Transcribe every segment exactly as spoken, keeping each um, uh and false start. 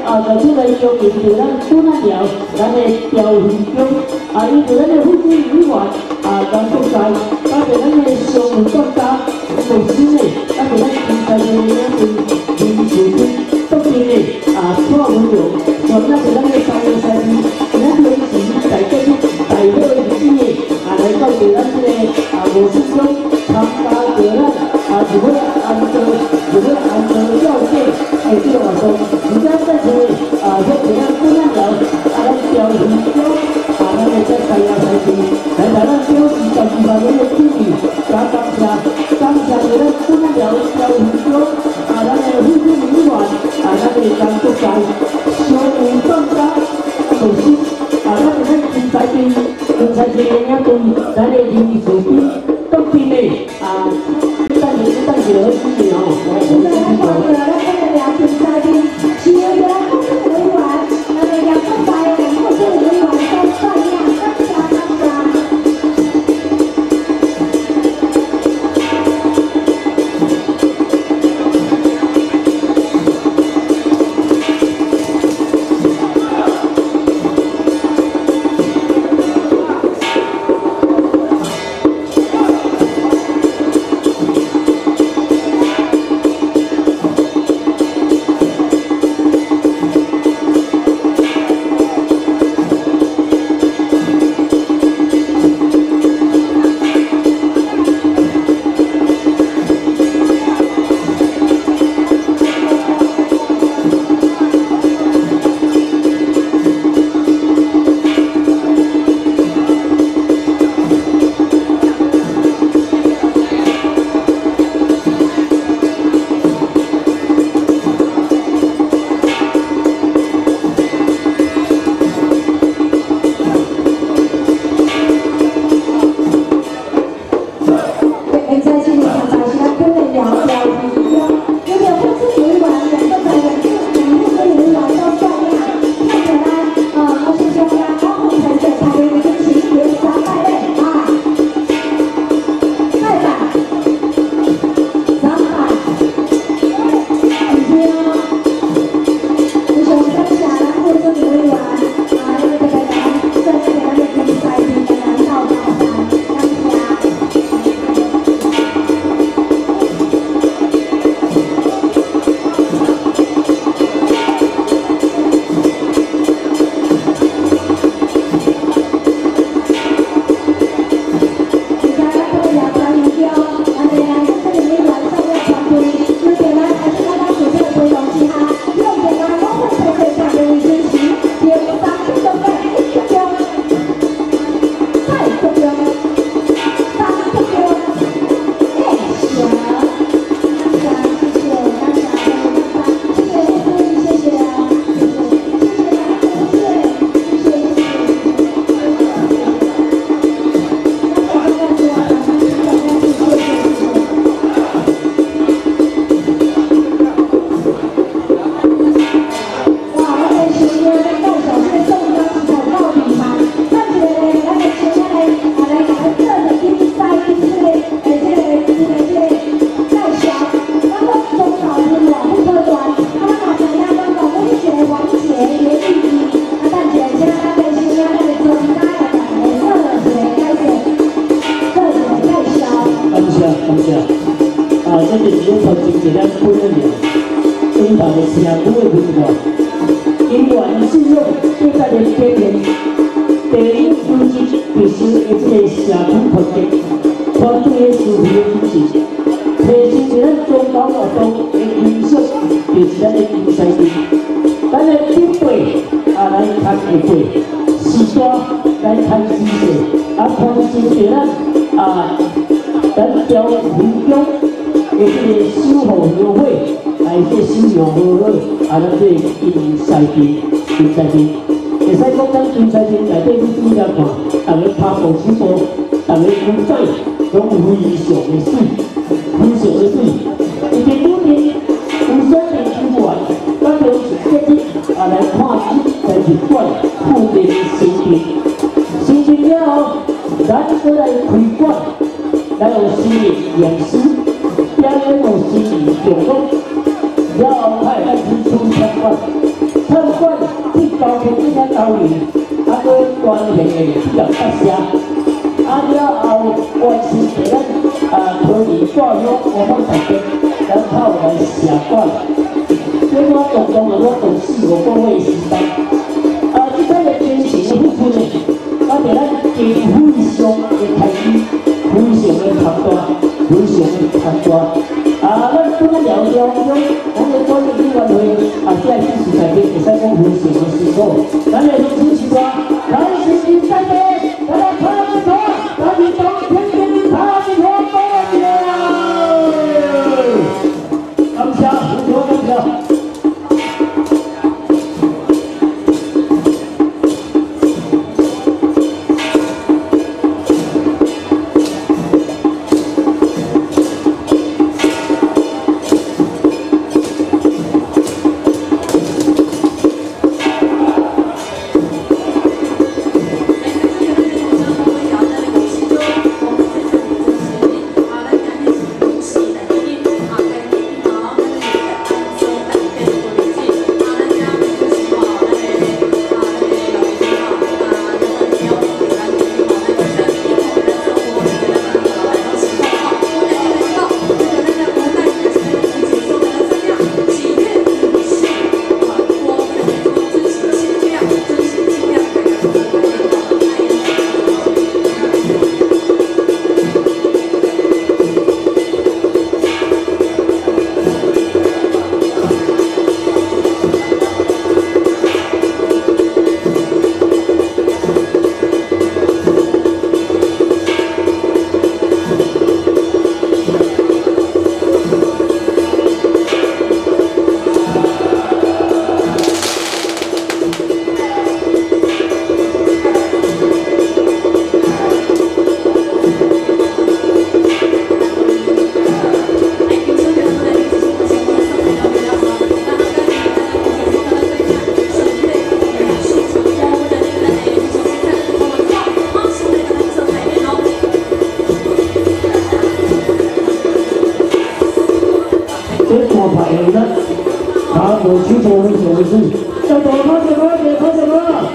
啊，在出来邀请着咱本仔寮，咱的调会长，啊，伊着咱的副主委员啊，张国才，加着咱的常务专家吴新的，加着咱经济的两位林树斌、董经理啊，蔡文荣，全咱着咱的三个司机，咱临时在这里大伙的企业啊，来到着咱这个啊吴师兄参加着咱啊，如何按照如何按照要件来这个活动，而且在这里啊，在这咱本仔寮啊，咱调会长啊，咱的这三个司机来在咱表示十二万人的支持，加感谢感谢着咱本仔寮调会长啊，咱的副主委员啊，咱的张国才、常务专家董事啊，咱的咱经济厅经济厅的领队，咱的林树斌、董经理啊，等你等你好支持哦，我我们支持。表演有新意，成功，要派来支出相关。 导游，啊，搁专业的比较特色。啊了后，完成给咱啊科技挂约，我们大家然后来下管。所以我总共了我做四五个月时间。啊，即摆个真实的付出呢，我伫咱经费上的开支非常的庞大，非常的庞大。啊，咱拄仔聊聊讲，咱的管理委员会啊，这些事情会使讲非常的辛苦。咱的同志是说，咱是是在地，咱来看一看。咱是当天天他是我多了，感谢，非常感谢。我去做一件事，叫做他什么？别他什么？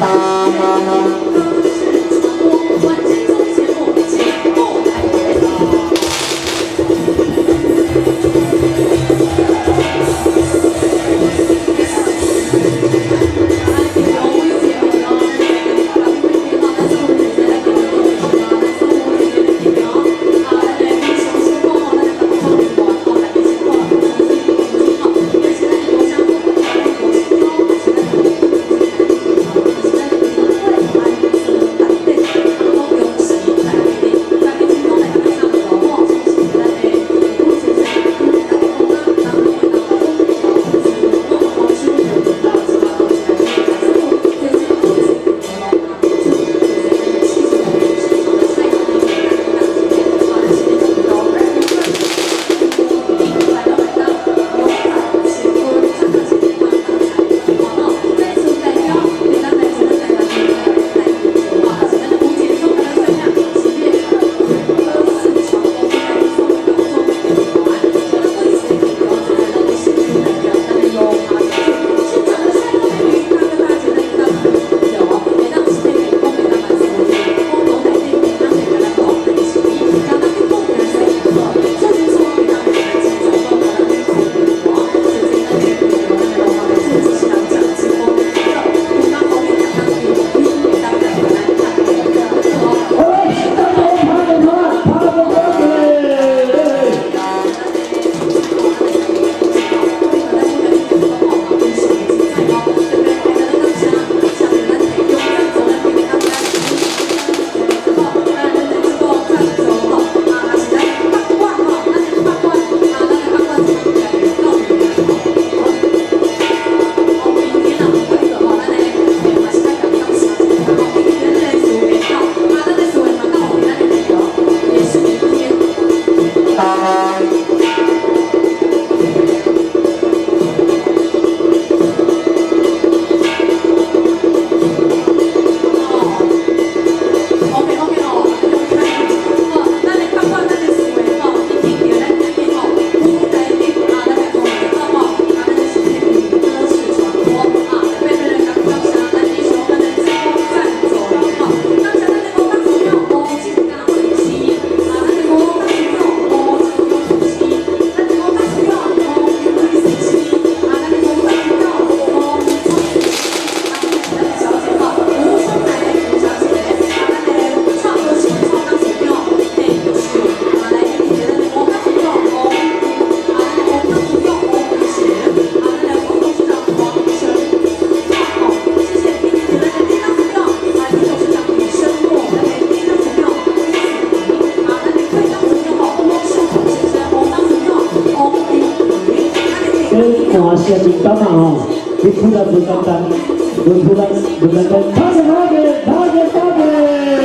看下面感啊吼，你出来不简单，你出来不简单，他是他的，他的他的。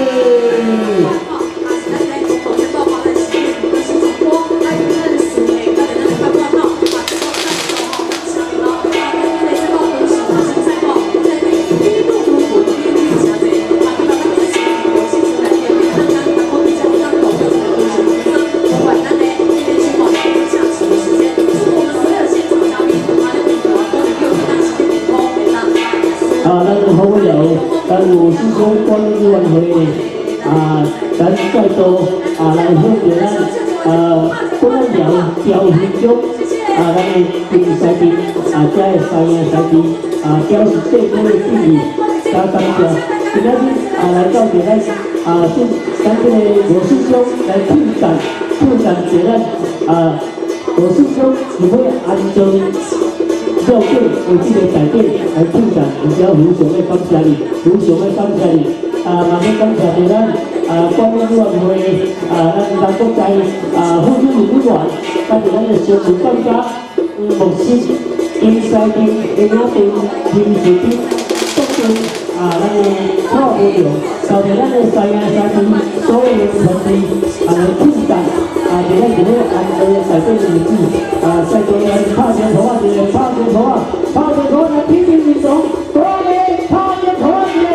啊，咱好友，咱有师兄管理委员会啊，咱再度啊来欢迎咱啊本寮调戏组啊，咱的第师弟啊，遮的三个师弟啊，表示最高的敬意，加感谢。今仔日啊来到这咱啊，咱咱这个罗师兄来挑战挑战一咱啊罗师兄是要安装。要对为这个改变来挑战，而且非常的感谢你，非常的感谢你。啊，嘛要感谢着咱啊管理委员会啊，咱咱国在啊副主任委员，甲着咱的常务专家牧师、金师弟、林亚平、林士兵、督军啊，咱的蔡部长，交着咱的三个三弟所有的同志啊来挑战。啊！今仔日咧安尼改变日子，啊！再多人拍拳头啊！一个拍拳头啊！拍拳头来拼命运动，多个拍拳头啊！一个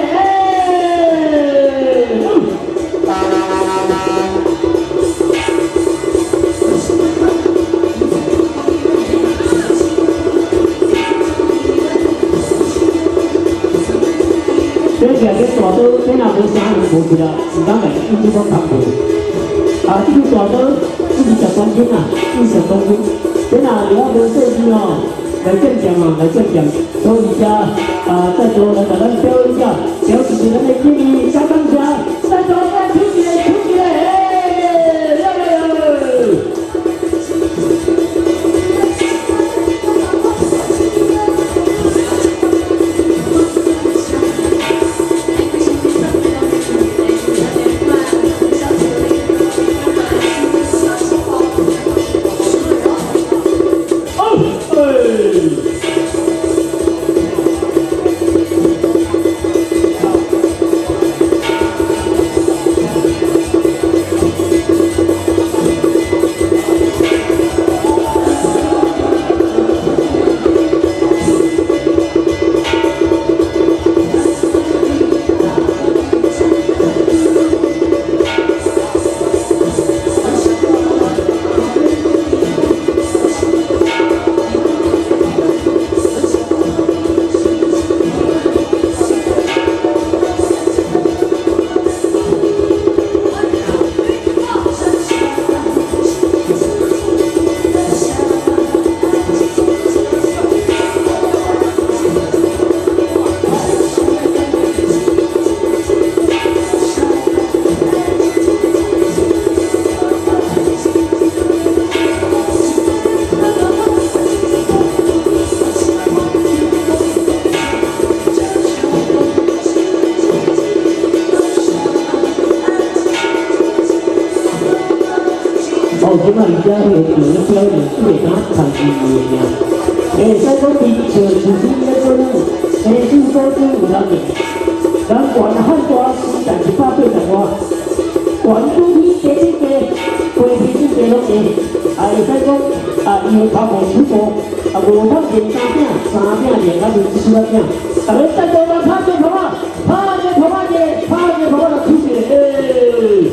哎！ 这个这大刀，这若无啥人无去啦，唔敢来一直讲拍过。啊，这个大刀二十公斤啊，二十公斤，这若了无设计哦，来正常哦，来正常。所以家啊，在座来给咱表一下，表示咱的敬意，小感谢，在座来出去出去，哎，来来来。 哦，即摆而家迄个场咧表演，只会敢唱音乐尔。诶，使讲比像像你咧做咧，诶，唱歌真有人个，人悬汉大时代一百八十外，悬拄起加一加，飞皮子加拢加，啊，会使讲啊，伊个头毛手毛，啊，五百连三饼，三饼连啊，就是一出啊饼。大家再多人拍这头啊，拍这头啊姐，拍这头啊就出去诶。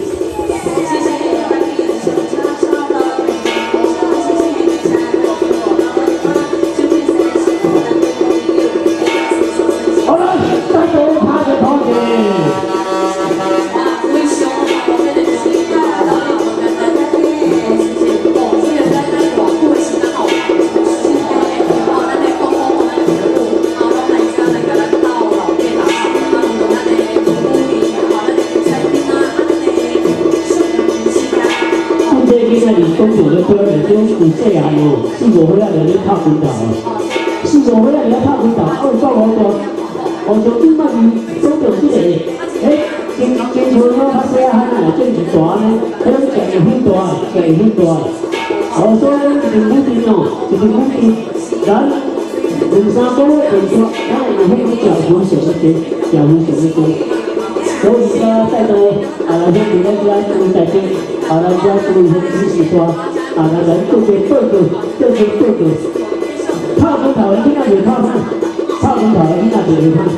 公主的表演中，有细汉哦，四五岁啊就咧拍拳头啊，四五岁啊就咧拍拳头，二十五岁，我从今麦是总着即个，诶，经经像我较细汉啊，正是大呢，迄种价会很大，价会很大。哦，所以讲一个舞厅哦，一个舞厅，咱两三个月演出，咱会有迄种条幅上一啲，条幅上一啲。所以说，在座啊，来先伫咧遮注意在这。 啊，咱遮注意些指示说，啊，咱咱做些报告，做些报告。拍拳头的囡仔袂拍歹，拍拳头的囡仔袂袂歹。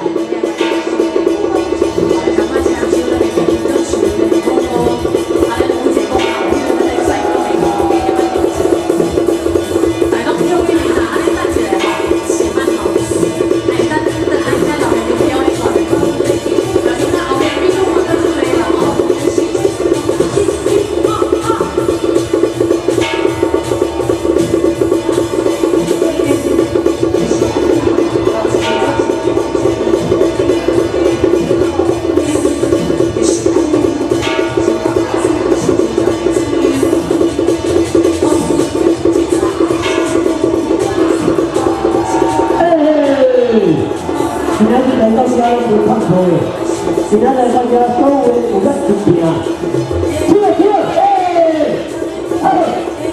今仔来大家所有有咱准备啊！起来起来，哎，哎！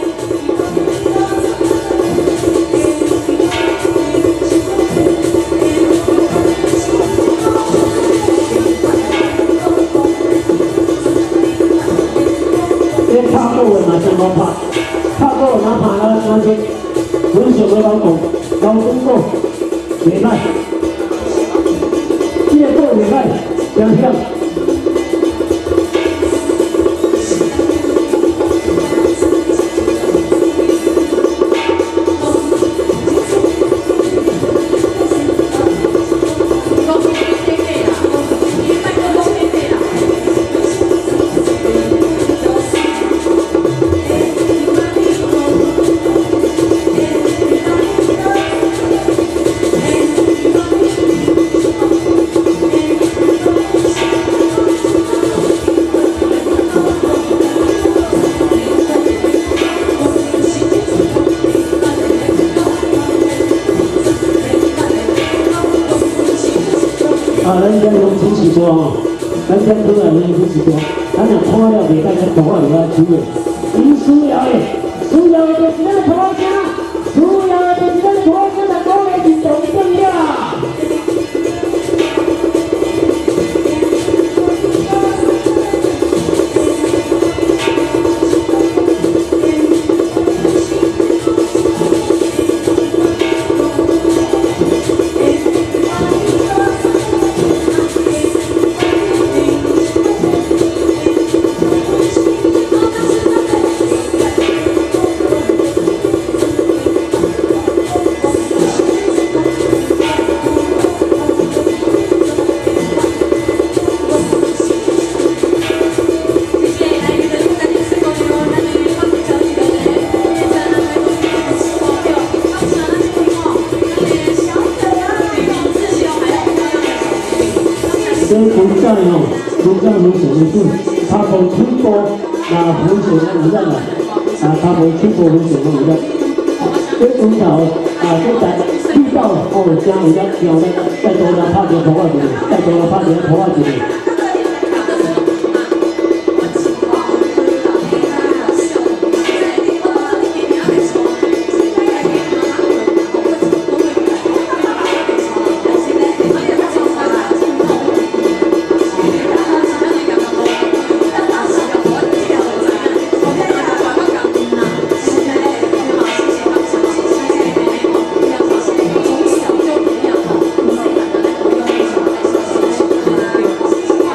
这拍鼓的嘛，先好拍，拍鼓哪拍哪哪些，阮上个老公老公鼓袂歹，这个鼓袂歹。 香香。 啊，咱这用天时多吼，咱这过来用天时多，咱若看了袂当再头发留下手的，伊需要的，需要的就是咱头发声，需要的就是咱头发声，来讲的是重点了。 所以古代吼，古代有什么事？他无出国，那浮水那无咱啦，啊，他无出国浮水那无咱。这从头啊，这在遇到哦，真有咱叫咱再多人拍点头发一下，再多人拍点头发一下。 啊，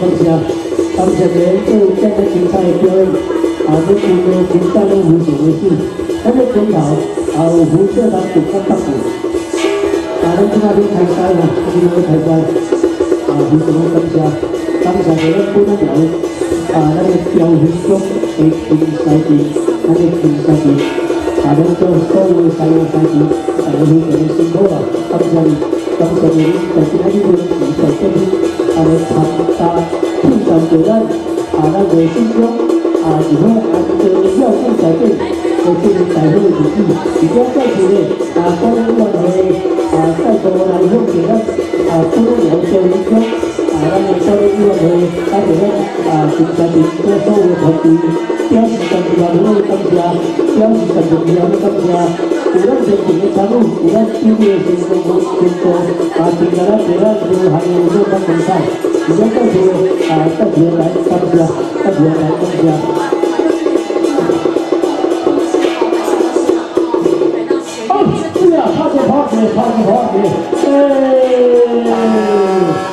感谢，感谢每做这个精彩的表演，啊，你全部全家拢非常的喜，咱个镜头也有辐射咱独家特步，啊，咱今仔日开赛啦，今仔日开赛，啊，非常的感谢，感谢咱本仔条，啊，咱个标云中的竞赛队，咱个竞赛队，啊，咱做所有赛务赛事，大家非常的辛苦啦，感谢你，感谢你在今仔日的比赛中，啊，来参加挑战着咱，啊，咱个心中。啊，如果按照要素条件来进行大会的日子，而且再次呢，啊，公安会啊再度来向给咱啊普通聊交流中，啊，咱的交流委员会带着咱啊竞赛队做所有团队，表示感谢万分的感谢，表示感谢万分的感谢。有咱先进的参与，有咱优秀的成功成功，啊，尽在咱做咱有行业做咱比赛，而且再次啊再次来感谢，再次来感谢。对啊，跑起跑起跑起跑起，哎！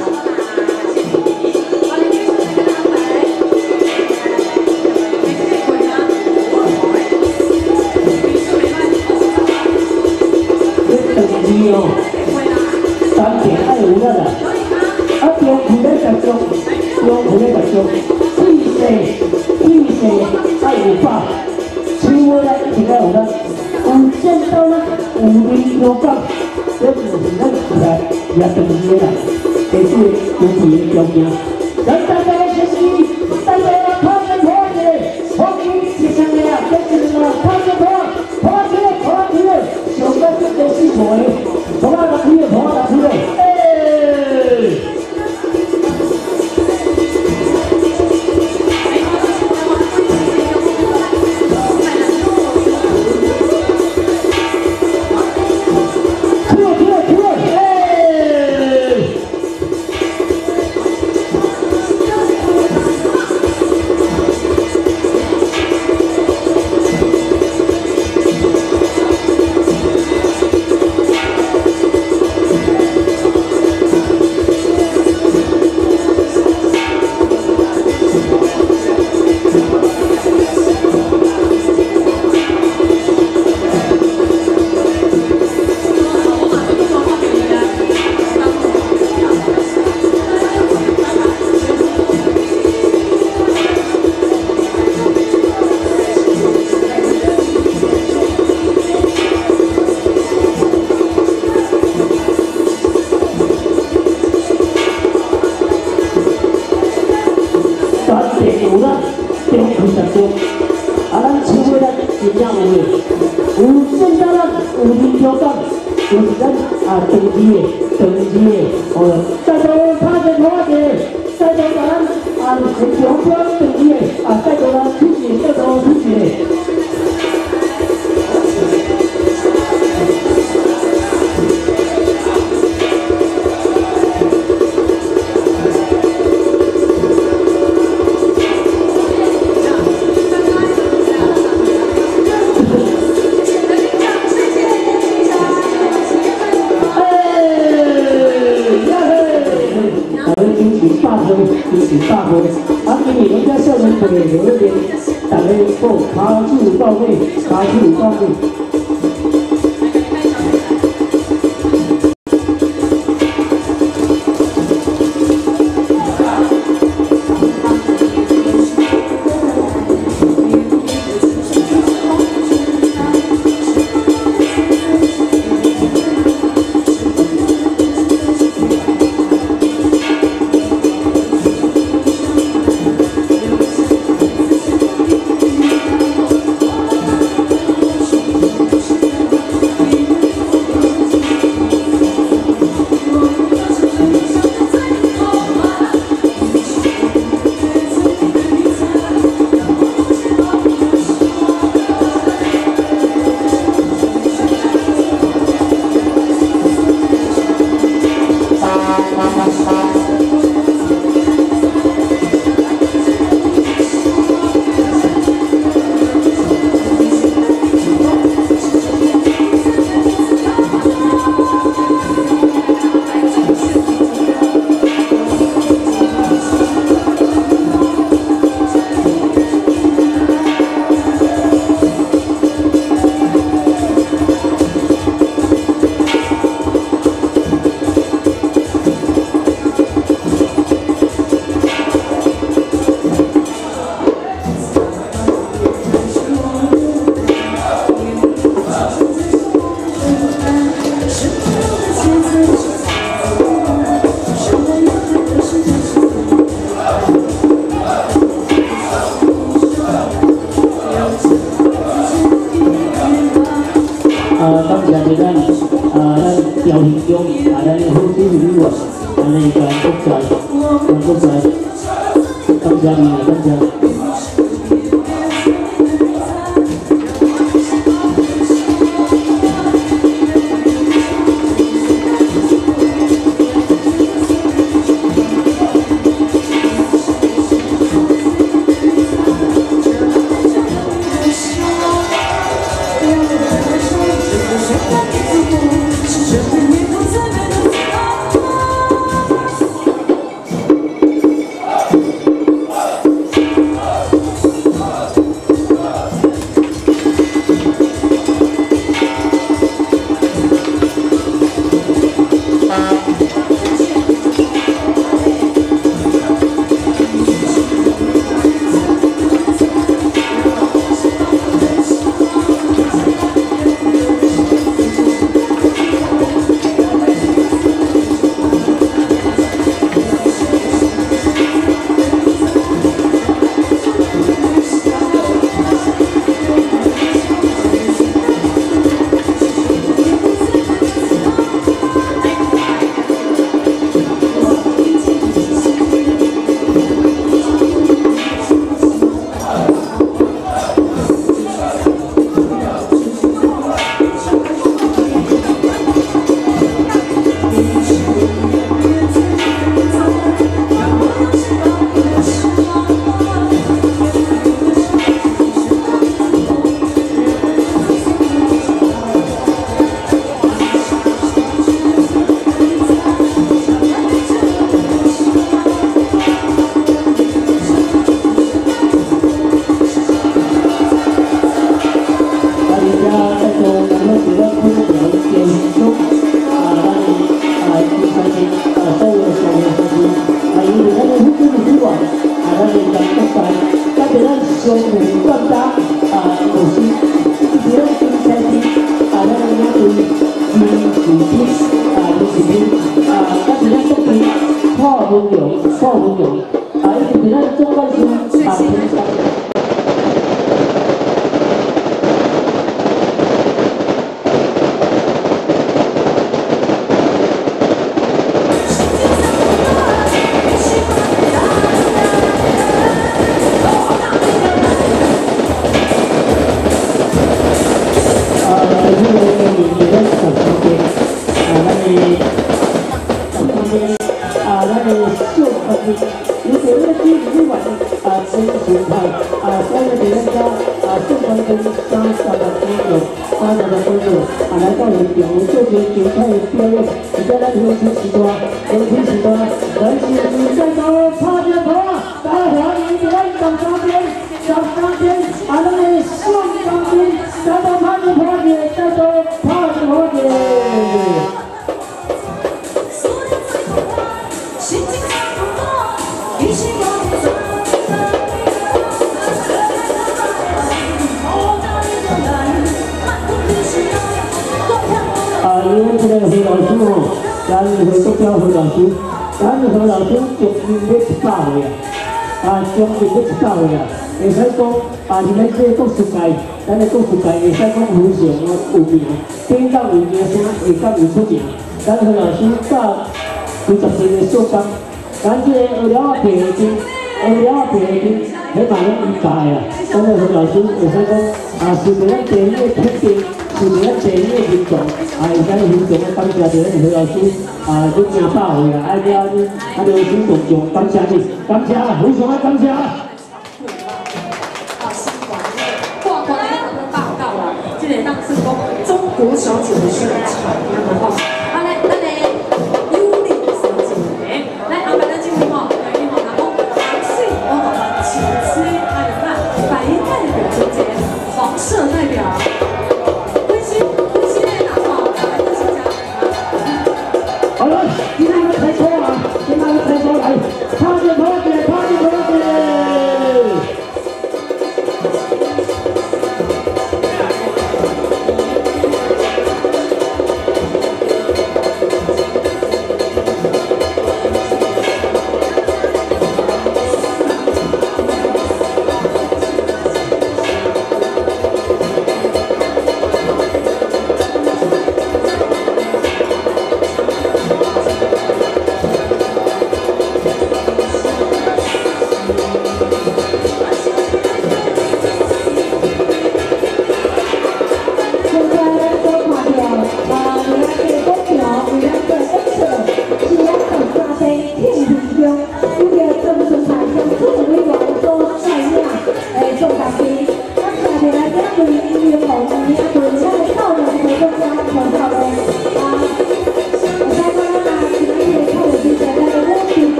你哦，三点爱有咱啦，啊中区咧集中，中区咧集中，气势气势爱有把，手尾咧一定爱有咱，有见到咱有力有感，这就是咱也也同意啦，这是主题的条件。咱大家的学习，大家要跑起跑起，跑起是啥个啊？就是嘛，跑起跑，跑起跑起，上班就得辛苦的。跑啊，打起了，跑啊，打起了，哎！出来，出来，出来，哎！有咱中区十中，啊，咱手尾咱真正有诶，有见到咱有力挑战，就是咱啊长期诶、长期诶，哦，再度拍者跑者，再度咱啊目标长期诶，啊，再度咱出线，再度出线。就是大会，啊，今年咱遮少年队在那边，大家好，卡手到位，卡手到位。 啊，感谢咱啊，咱调形中啊，咱的好手旅馆，咱的全国在，全国在，感谢你，感谢。 会使讲啊，现在这个国术界，咱的国术界会使讲非常有名，顶到有名声，会当有出名。咱何老师教几十岁的小工，咱这个学了皮的筋，学了皮的筋，起码拢理解啊。咱的何老师会使讲啊，是对咱地域的肯定，是对咱地域的民众，啊，会使非常的感谢着咱何老师啊，你真到位啊，爱了你，啊，热情动众，感谢你，感谢，非常的感谢。 这个当是讲中国小姐的宣传，那么好，好来，咱的优丽小姐，来安排咱进入吼，来进入然后蓝水我好了，青青还有那白代表中间，黄色代表，温馨温馨的哪号？来，温馨家。 好了，今天我们开车啊，今天我们开车来，趴着趴着趴着趴着。 好，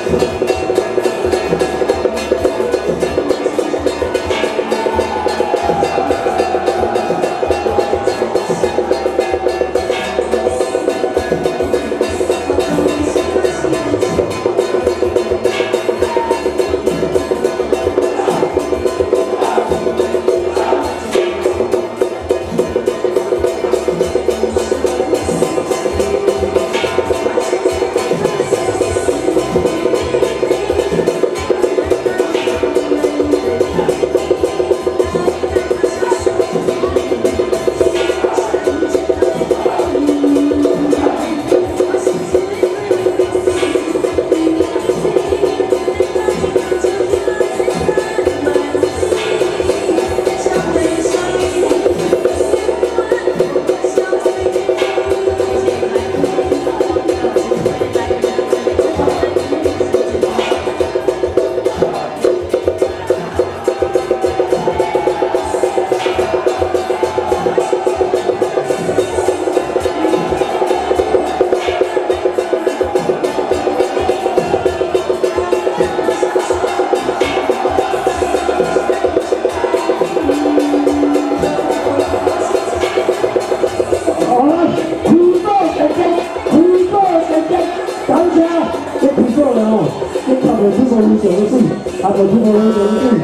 他的中国人民。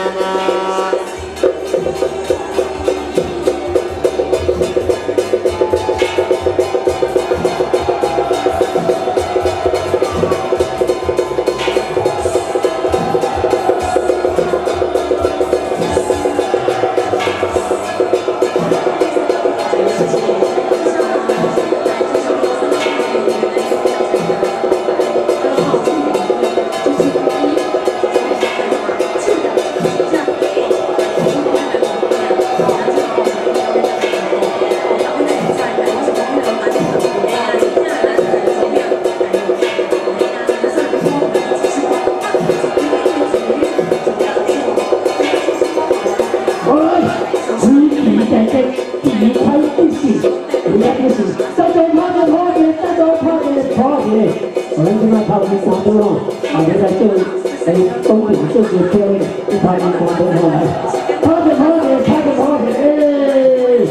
我们今麦头去三多咯，啊，你在做诶东点做做漂亮，一拍一光都好来，拍着拍着拍着拍着，诶！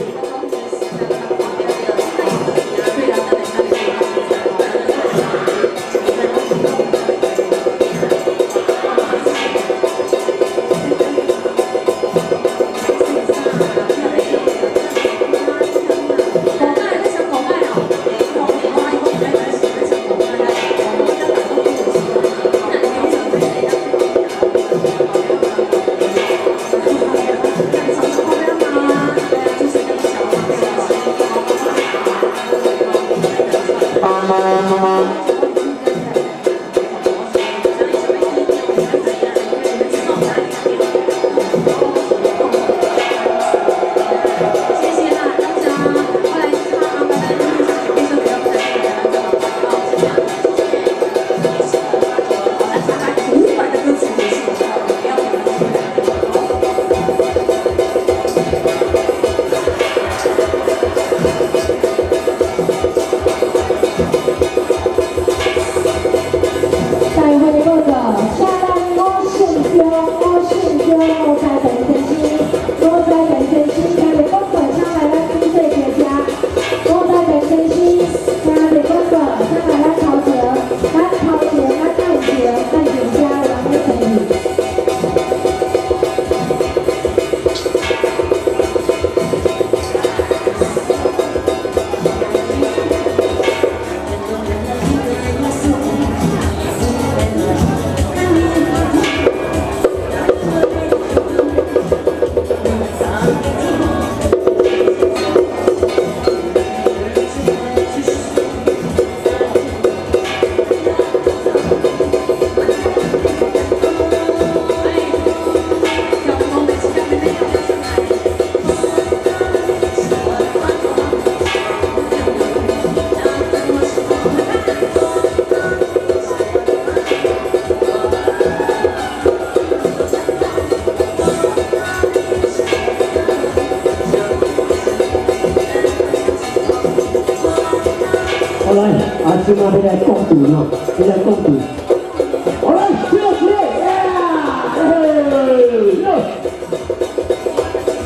好来，啊，今晚要来共赌咯，要来共赌。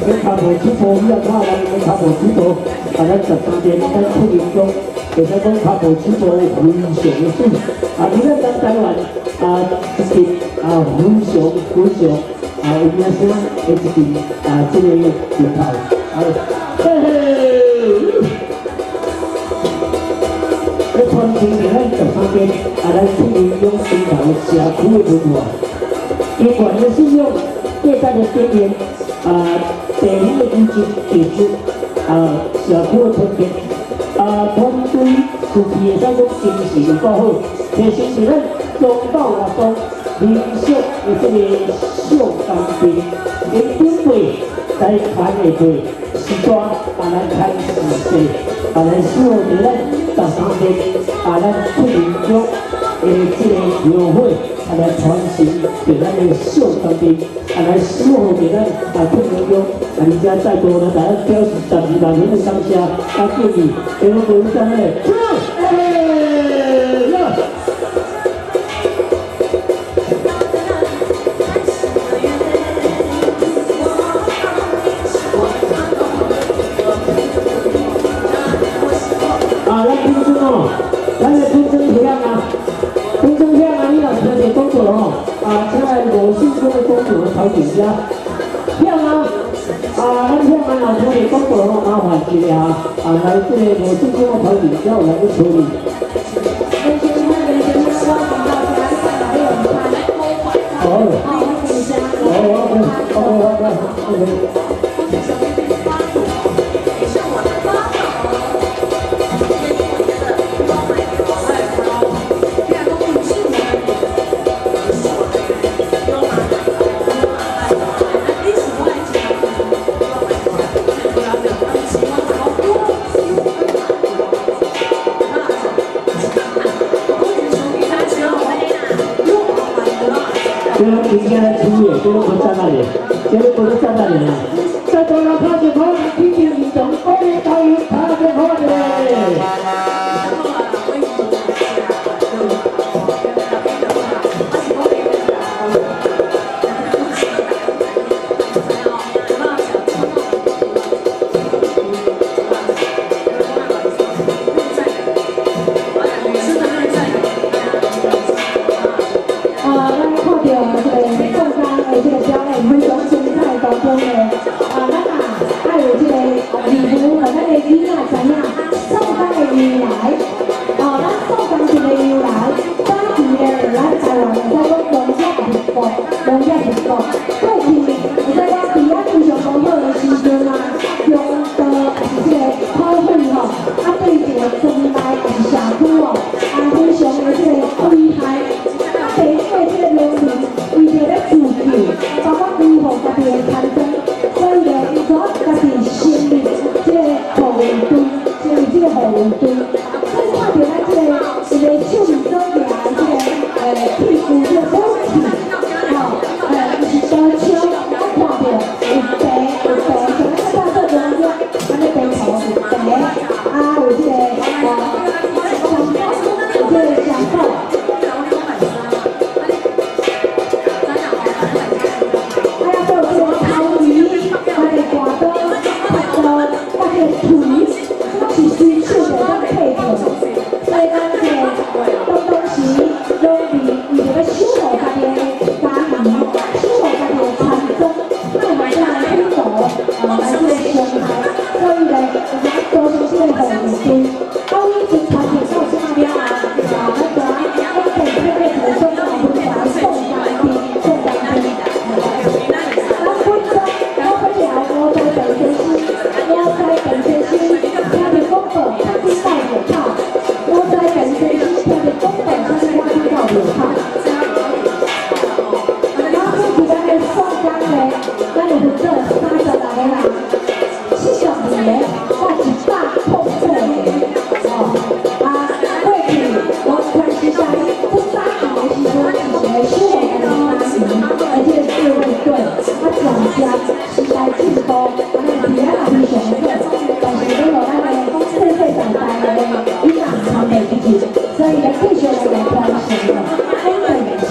跟卡无起步，以后看人跟卡无起步，啊，咱十三点咱出营中，会使讲卡无起步非常的水，啊，你咱咱台湾啊一支啊非常非常啊有名声的一支啊这个拳头，啊，嘿嘿。 咧传承着咱十三间啊，咱出营中拳头社区的文化。 有关的信用，对咱的边缘啊，地理的资质、技术啊，社区的团结啊，团队士气会使讲精神有够好，提升着咱中岛活动民俗的这个上当兵，因准备在看的对时段啊来看时势，啊来使用着咱十三天啊咱出营中的这个庙会。 啊，来传承着咱的上当兵，啊，来守护着咱啊出营中，啊，而且再多呢，大家表示十二万人的感谢，啊，建议给我们咱的，哎呀！啊，咱评审哦，咱的评审体验啊。 评审票啊，你若听着讲过吼，啊，请来五姓中的公主的头顶下票啊，啊，咱票啊，若听着讲过吼，麻烦一下啊，来这个五姓中的头顶下，有来去处理。好，好，好，好，好，好，OK。 今天今天七月，今天不在那里，今天不是在那里啊！在多少看见好，天天运动，我的导游看见好的。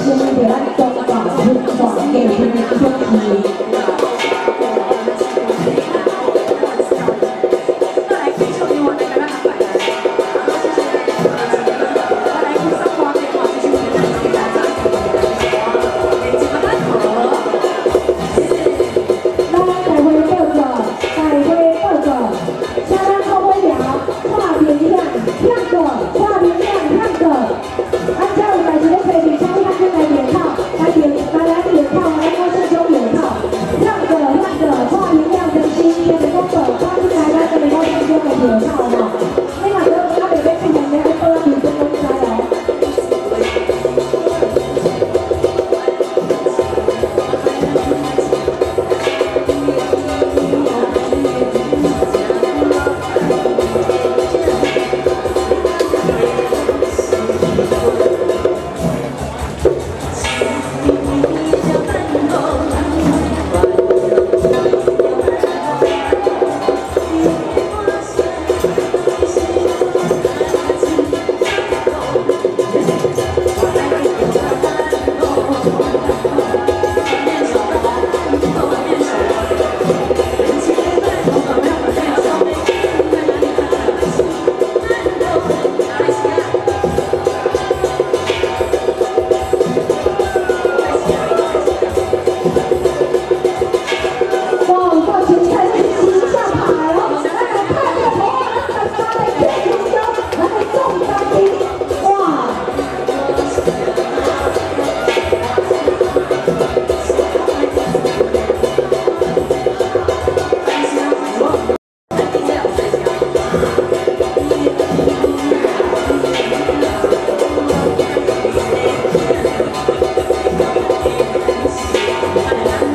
啊， 啊，只要有代志咧找你，请你较紧来联考，来联来来联考，来我是种联考，让个让个跨营养更新，变成功课，跨进来来个我是种的联考吼。你若要我袂要出现咧，爱报认真拢知哦。 来。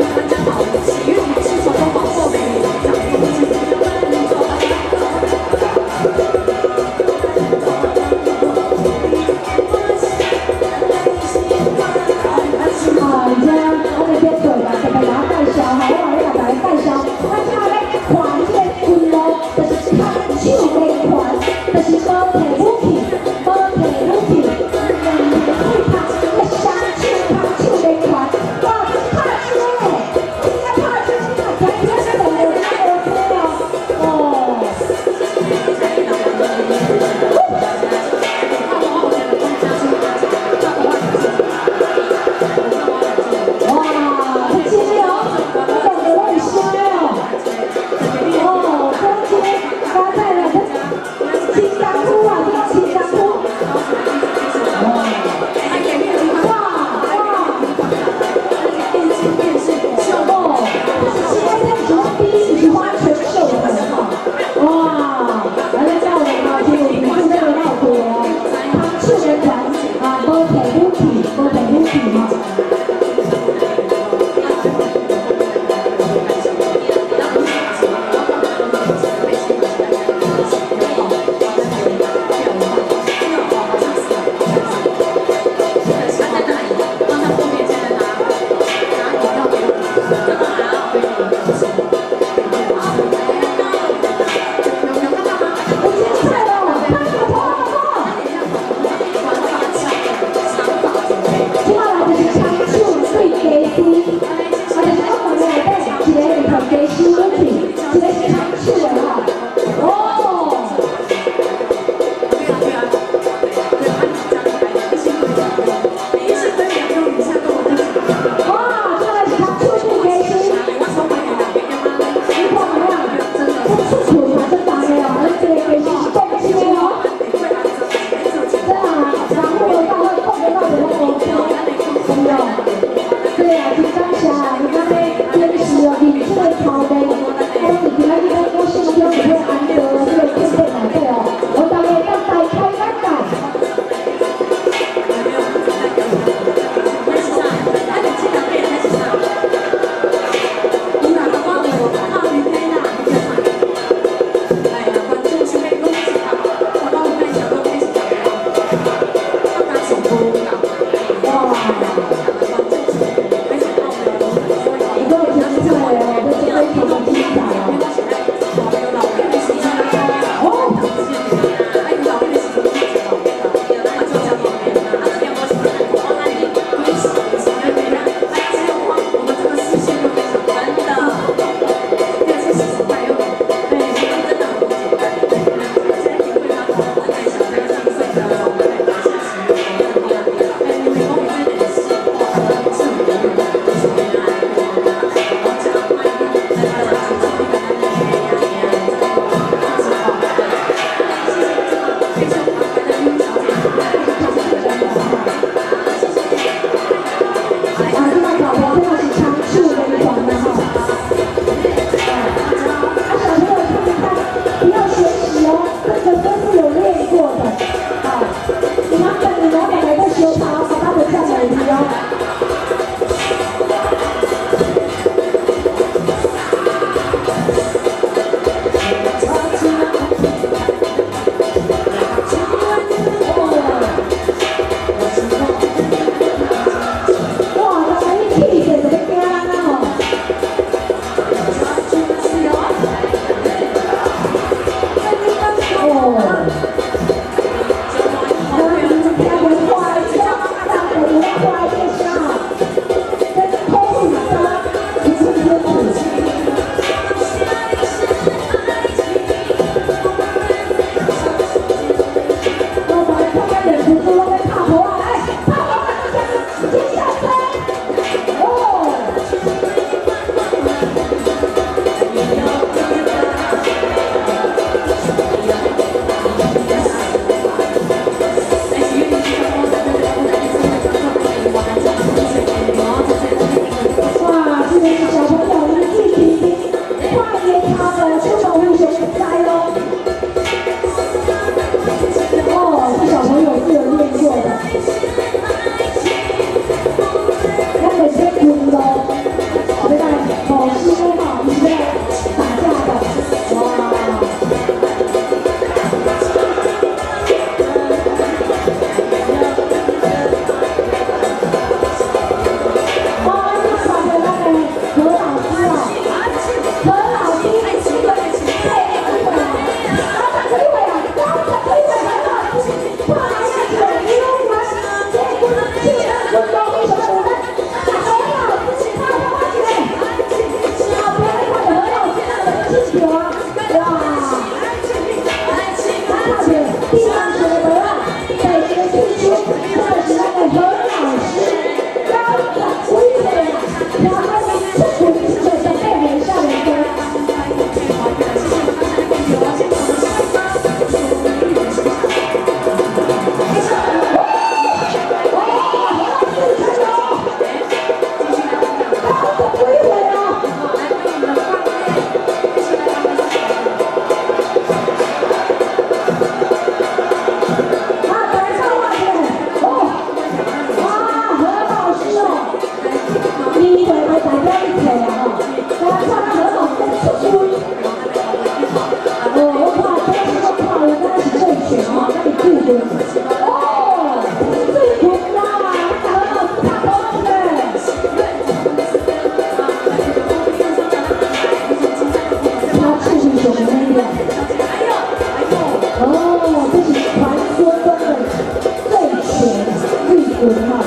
文化。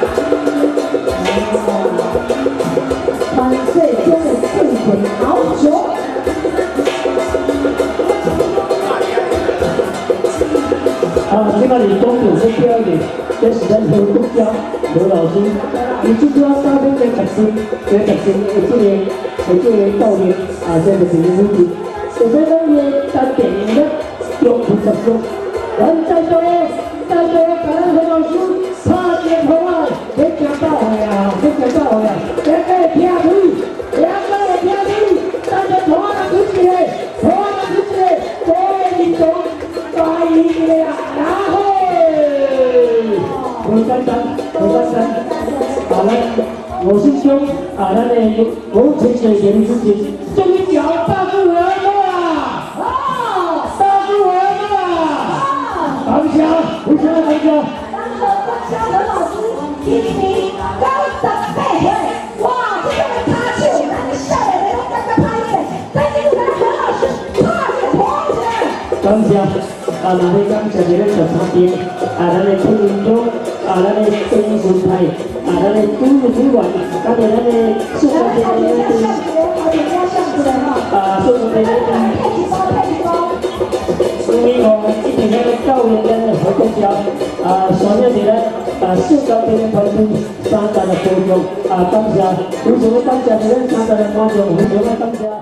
传世中的贵魂好酒。 啊，即摆是讲到这表演，这是咱何国教何老师，伊即个教咱嘅特性，嘅特性的这个的这个教练啊，这个是武器。所以咱嘅单电影咧，用不着说，咱在座嘅在座嘅咱何老师，拍电话啊，你行到去啊，你行到去啊，两个听你，两个听你，咱就同啊出去咧，同啊出去咧，各位民众。大意嘅啊，然後好簡單，好簡單。啊，咱我師兄啊，咱嘅冇錢嘅人之前，終於有大富人啦！哦，大富人啦！感謝，非常感謝。 當時國家何老師今年九十八歲，哇！這種嘅拍手，咱笑臉嚟講，大家拍一下，再進入咱何老師拍嘅狂起來。 感謝。啊，咱哋感謝咱嘅場邊，啊，咱嘅聽眾，啊，咱嘅精神派，啊，咱嘅主主管，感謝咱嘅數學嘅嘅嘅，啊，數學嘅嘅嘅，希望一定要教育咱嘅好國家，啊，上面嘅咧，啊，數學嘅嘅團隊三大嘅觀眾，啊，感謝，非常嘅感謝咱三大嘅觀眾，非常嘅感謝。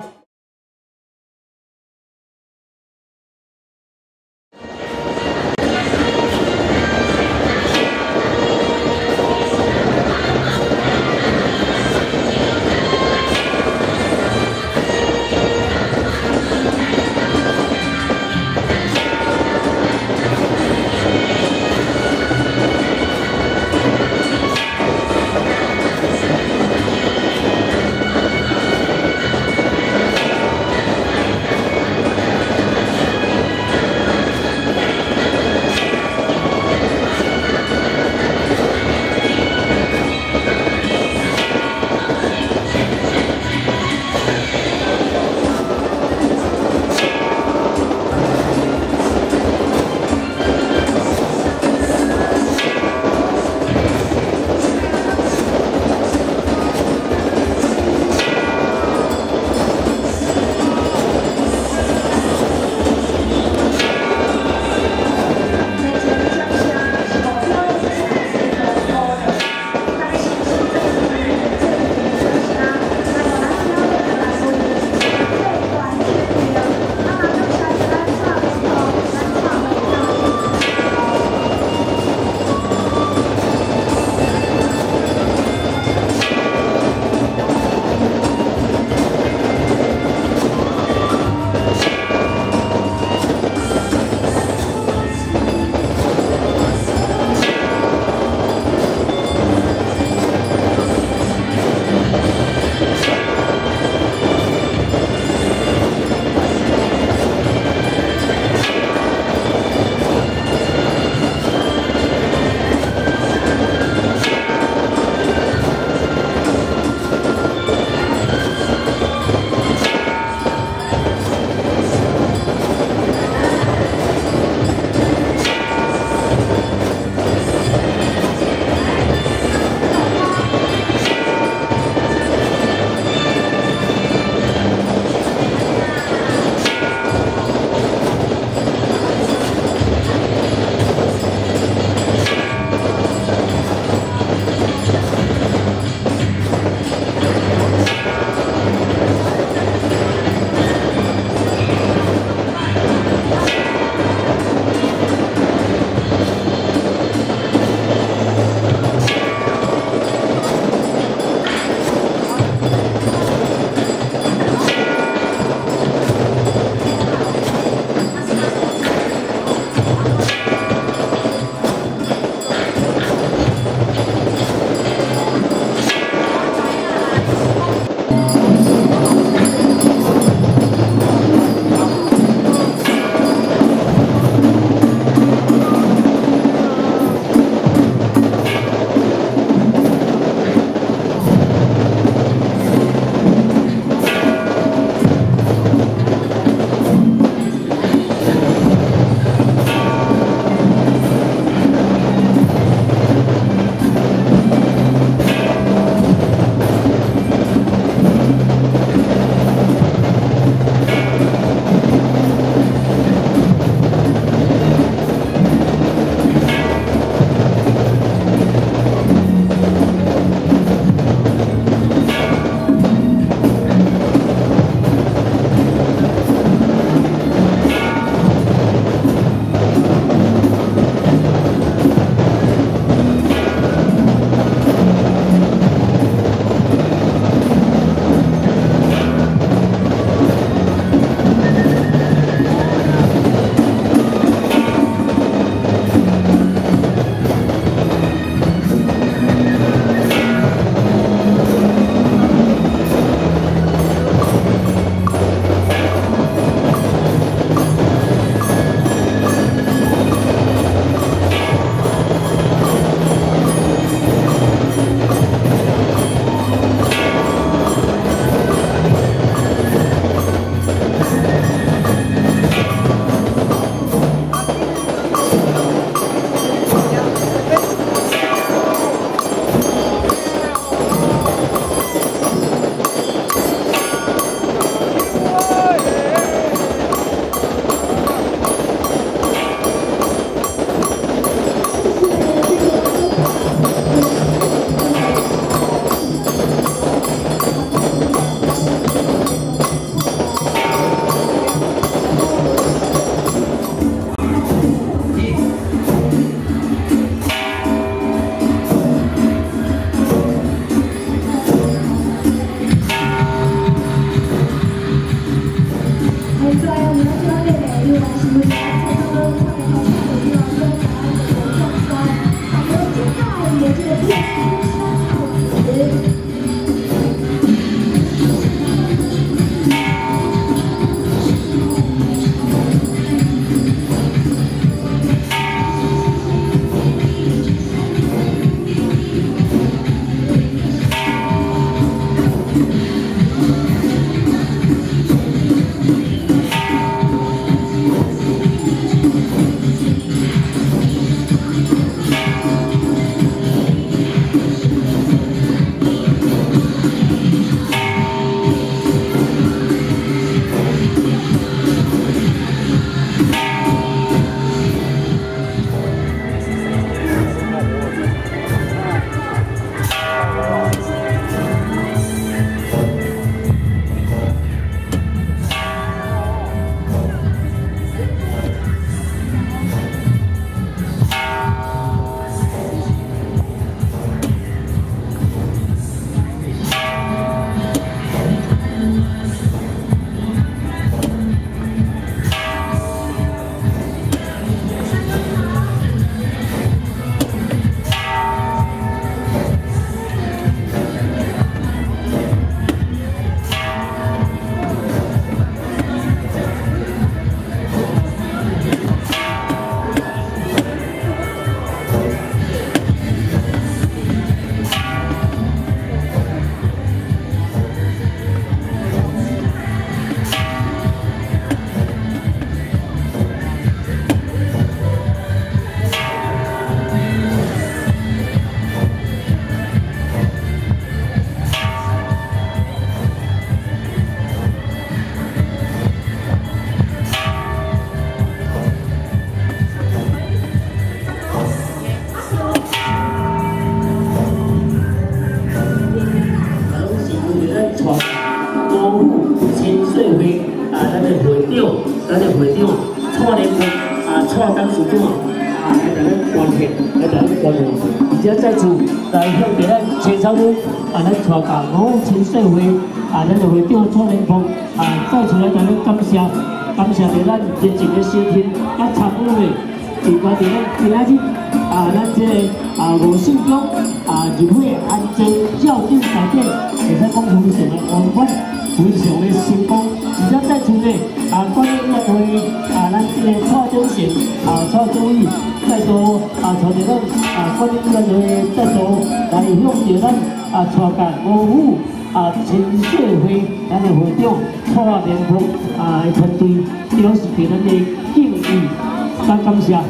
咱的会长蔡连峰啊，蔡董事长啊，来咱关切，来咱关怀，而且再次来向着咱青草区啊，咱带甲五千社会啊，咱的会长蔡连峰啊，再次来咱感谢，感谢着咱热情的收听啊参与的，就关着咱今仔日啊，咱这个啊五信中啊入会安全校正改变，会使讲非常的圆满，非常的成功。而且再次呢，啊，关于咱会啊，咱这个蔡总贤啊，蔡总理再度啊，带着咱啊，关于咱会再度来向着咱啊，带甲五府啊，青社会咱的会长蔡连峰啊的团队，表示对咱的敬意，感感谢。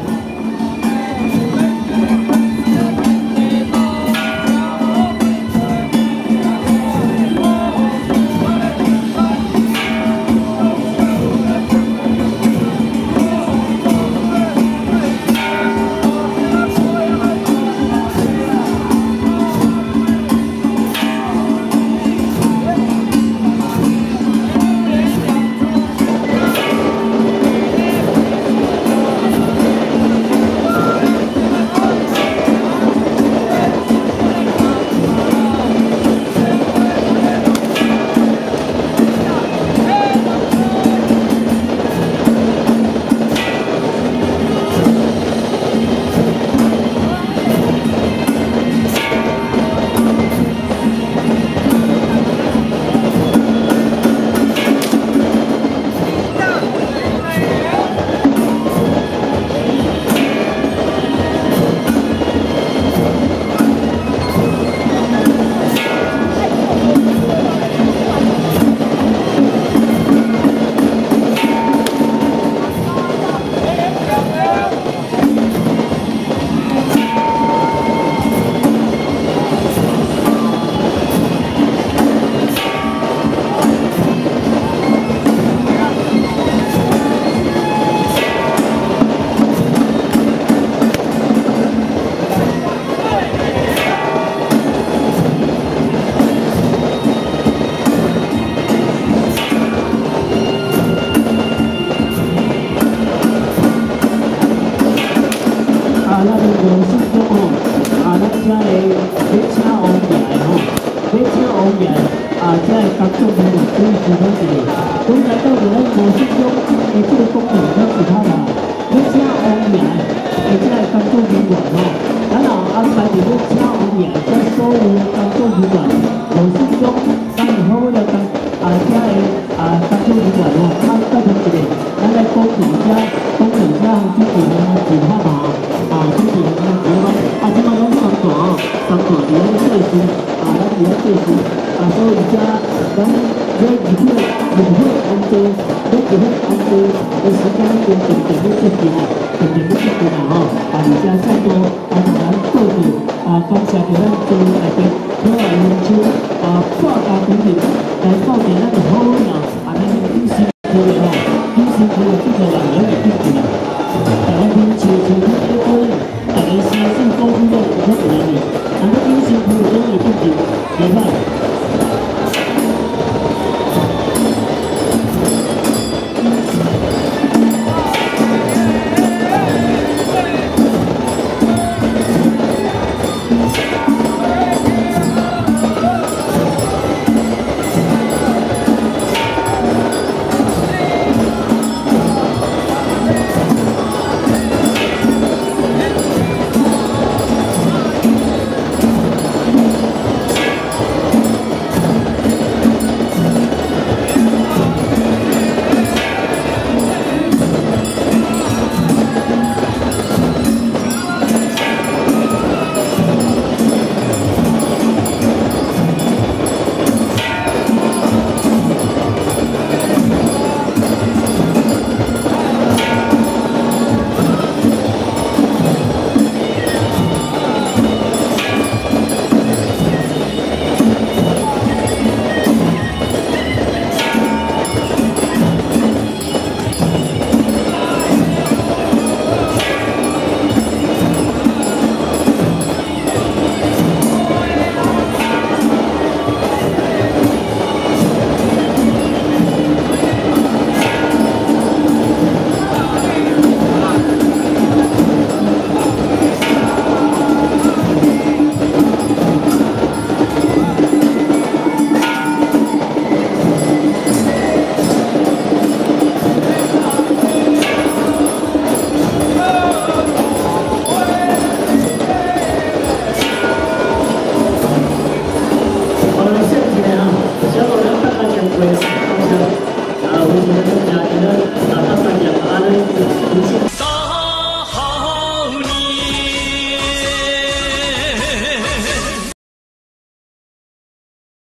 有一直线。